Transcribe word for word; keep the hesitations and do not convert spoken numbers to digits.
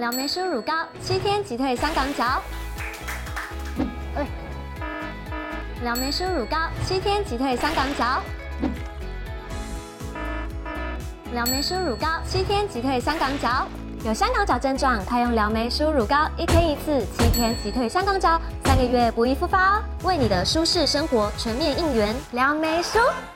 两枚舒乳膏，七天击退香港脚。哎，两枚舒乳膏，七天击退香港脚。两枚舒乳膏，七天击退香港脚。有香港脚症状，快用两枚舒乳膏，一天一次，七天击退香港脚，三个月不易复发哦。为你的舒适生活全面应援，两枚舒。